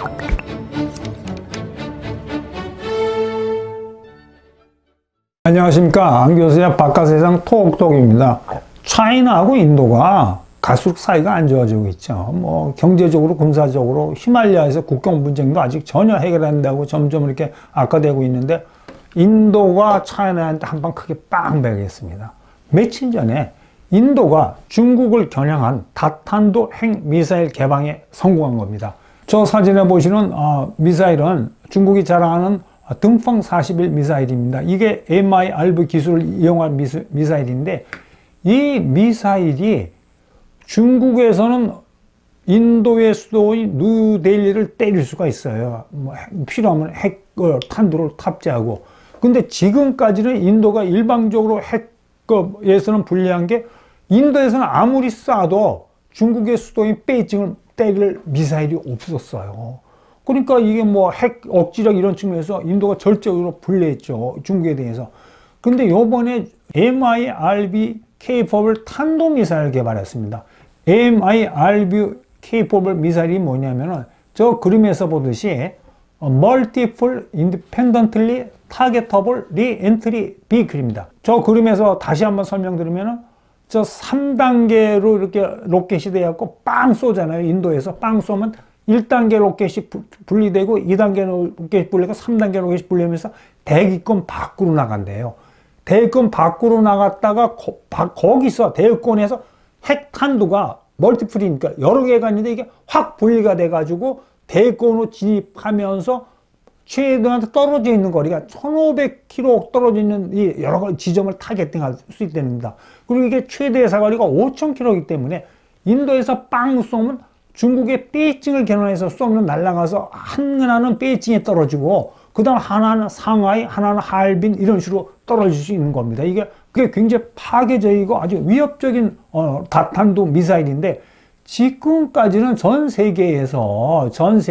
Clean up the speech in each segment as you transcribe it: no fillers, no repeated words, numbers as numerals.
안녕하십니까. 안교수의 바깥세상 톡톡입니다. 차이나하고 인도가 갈수록 사이가 안 좋아지고 있죠. 뭐 경제적으로 군사적으로 히말라야에서 국경 분쟁도 아직 전혀 해결 안 되고 점점 이렇게 악화되고 있는데, 인도가 차이나한테 한 방 크게 빵 베겠습니다. 며칠 전에 인도가 중국을 겨냥한 다탄도 핵미사일 개방에 성공한 겁니다. 저 사진에 보시는 미사일은 중국이 자랑하는 등펑 41 미사일입니다. 이게 MIRV 기술을 이용한 미사일인데, 이 미사일이 중국에서는 인도의 수도인 뉴델리를 때릴 수가 있어요. 뭐 필요하면 탄두를 탑재하고. 근데 지금까지는 인도가 일방적으로 핵에서는 불리한 게, 인도에서는 아무리 쏴도 중국의 수도인 베이징을 때릴 미사일이 없었어요. 그러니까 이게 뭐 핵 억지력 이런 측면에서 인도가 절대적으로 불리했죠, 중국에 대해서. 근데 요번에 MIRV K4를 탄도미사일 개발했습니다. MIRV K4 미사일이 뭐냐면은, 저 그림에서 보듯이 Multiple Independently Targetable Re-Entry Vehicle입니다. 저 그림에서 다시 한번 설명드리면은, 저 3단계로 이렇게 로켓이 돼갖고 빵 쏘잖아요. 인도에서 빵 쏘면 1단계 로켓이 분리되고 2단계 로켓이 분리되고 3단계 로켓이 분리하면서 대기권 밖으로 나간대요. 대기권 밖으로 나갔다가 거기서 대기권에서 핵탄두가 멀티플이니까 여러 개가 있는데, 이게 확 분리가 돼가지고 대기권으로 진입하면서 최대한 떨어져 있는 거리가 1500km 떨어져 있는 이 여러 가지 지점을 타겟팅할 수 있답니다. 그리고 이게 최대 사거리가 5000km이기 때문에 인도에서 빵 쏘면 중국의 베이징을 겨냥해서 쏘면 날아가서 하나는 베이징에 떨어지고, 그 다음 하나는 상하이, 하나는 하얼빈, 이런 식으로 떨어질 수 있는 겁니다. 그게 굉장히 파괴적이고 아주 위협적인 다탄도 미사일인데, 지금까지는 전 세계에서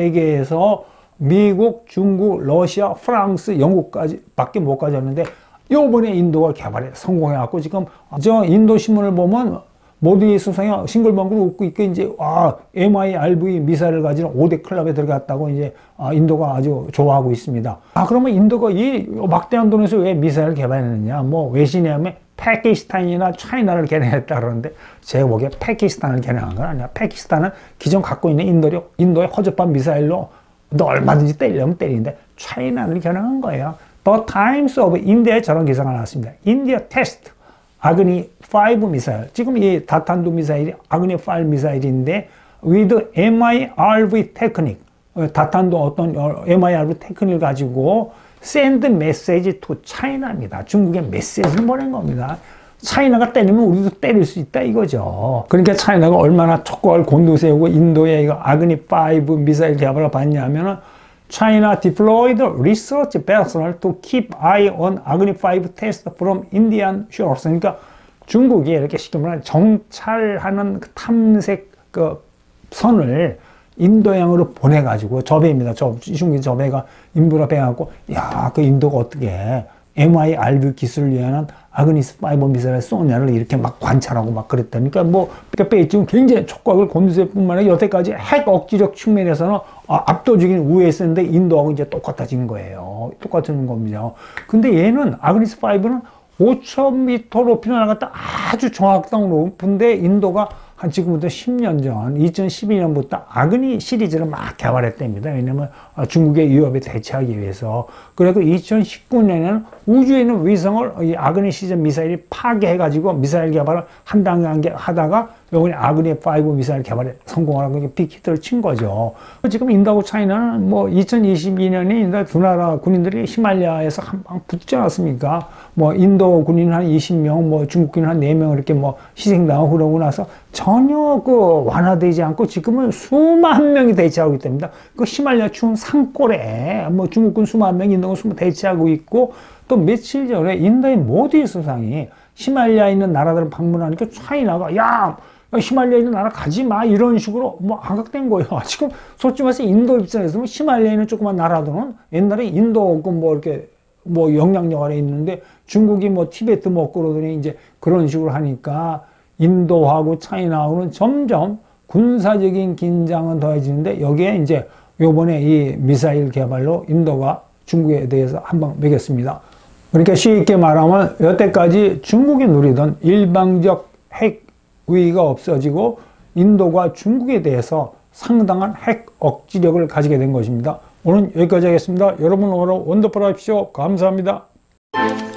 미국, 중국, 러시아, 프랑스, 영국까지 밖에 못 가졌는데, 요번에 인도가 개발에 성공해갖고 지금 저 인도 신문을 보면 모디 수상이 싱글벙글 웃고 있고, 이제 MIRV 미사일을 가진 5대 클럽에 들어갔다고 이제 인도가 아주 좋아하고 있습니다. 그러면 인도가 이 막대한 돈에서 왜 미사일을 개발했느냐? 뭐 외신이라면 파키스탄이나 차이나를 겨냥했다 그러는데, 제가 보기에 파키스탄을 겨냥한 건 아니야. 파키스탄은 기존 갖고 있는 인도의 허접한 미사일로 너 얼마든지 때리려면 때리는데, 차이나를 겨냥한 거예요. The Times of India에 저런 기사가 나왔습니다. India test 아그니5 미사일. 지금 이 다탄두 미사일이 아그니5 미사일인데, with MIRV 테크닉, 다탄두 어떤 MIRV 테크닉을 가지고 send message to China입니다. 중국에 메시지를 보낸 겁니다. 차이나가 때리면 우리도 때릴 수 있다 이거죠. 그러니까 차이나가 얼마나 촉각을 곤두세우고 인도에 이거 아그니5 미사일 개발을 받냐면은, China deployed research personnel to keep eye on Agni-5 test from Indian shores. 그러니까 중국이 이렇게 쉽게 말하면 정찰하는 탐색 선을 인도양으로 보내가지고, 저배입니다. 중국의 저배가 인도로 배갖고, 그 인도가 어떻게 MIRV 기술을 위한 아그니5 미사일을 쏘냐를 이렇게 막 관찰하고 막 그랬다니까. 베이징은 굉장히 촉각을 곤두세울 뿐만 아니라 여태까지 핵 억지력 측면에서는 압도적인 우위에 있었는데, 인도하고 이제 똑같아진 거예요. 똑같은 겁니다. 근데 얘는 아그니5는 5000m 높이로 나갔다 아주 정확도가 높은데, 인도가 한 지금부터 10년 전 2012년부터 아그니 시리즈를 막 개발했답니다. 왜냐면 중국의 위협에 대처하기 위해서. 그래서 2019년에는 우주에 있는 위성을 이 아그니 시리즈 미사일이 파괴해가지고 미사일 개발을 한 단계 하다가 요번에 아그니5 미사일 개발에 성공하라고 빅히트를 친 거죠. 지금 인도하고 차이나는 뭐 2022년에 두 나라 군인들이 히말라야에서 한 방 붙지 않았습니까? 뭐 인도 군인 한 20명, 뭐 중국 군인 한 4명 이렇게 뭐 희생당하고 그러고 나서 전혀 완화되지 않고 지금은 수만 명이 대치하고 있답니다. 그 히말라야 추운 산골에 뭐 중국군 수만 명, 인도군 대치하고 있고, 또 며칠 전에 인도의 모디 수상이 히말라야에 있는 나라들을 방문하니까 차이나가 히말라야에 있는 나라 가지 마 이런 식으로 뭐 안각된 거예요. 지금 솔직히 말해서 인도 입장에서 뭐 히말라야에 있는 조그만 나라들은 옛날에 인도 뭐 이렇게 뭐 영향력 아래 있는데, 중국이 뭐 티베트 먹고 그러더니 이제 그런 식으로 하니까 인도하고 차이나하고는 점점 군사적인 긴장은 더해지는데, 여기에 이제 요번에 이 미사일 개발로 인도가 중국에 대해서 한방 매겼습니다. 그러니까 쉽게 말하면 여태까지 중국이 누리던 일방적 핵 우위가 없어지고 인도가 중국에 대해서 상당한 핵 억지력을 가지게 된 것입니다. 오늘 여기까지 하겠습니다. 여러분 오늘 원더풀 하십시오. 감사합니다.